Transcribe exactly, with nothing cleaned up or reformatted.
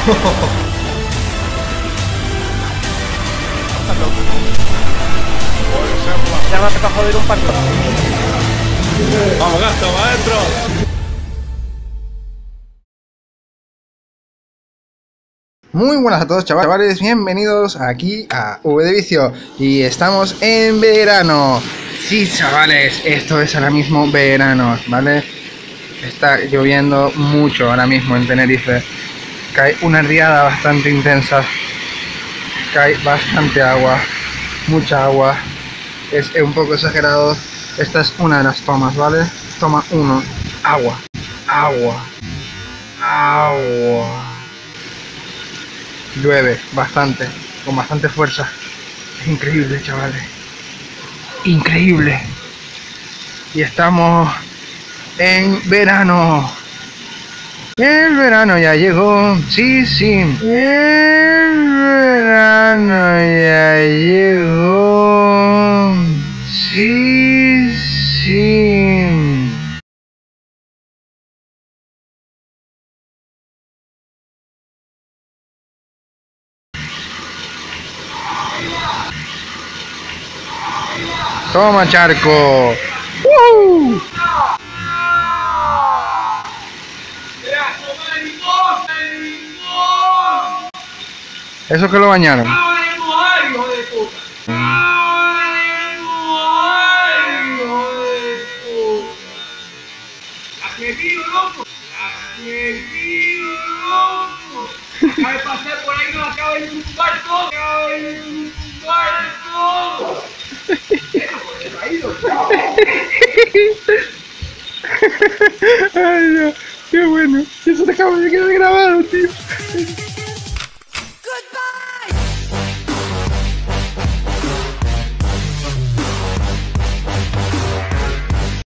Ya me ha tocado joder un par de... Vamos, gasto, va adentro. Muy buenas a todos, chavales, bienvenidos aquí a V de Vicio. Y estamos en verano. Sí, chavales, esto es ahora mismo verano, ¿vale? Está lloviendo mucho ahora mismo en Tenerife. Cae una riada bastante intensa. Cae bastante agua, mucha agua. Es un poco exagerado. Esta es una de las tomas, ¿vale? Toma uno. Agua, agua, agua. Llueve bastante, con bastante fuerza. Es increíble, chavales. Increíble. Y estamos en verano. El verano ya llegó. Sí, sí. El verano ya llegó. Sí, sí. Toma, charco. ¡Uh! Eso que lo bañaron. Acaba de pasar por ahí, nos acaba de ir un barco. Acaba de ir un barco. Ay, no, qué bueno. Eso te acaba de quedar grabado, tío.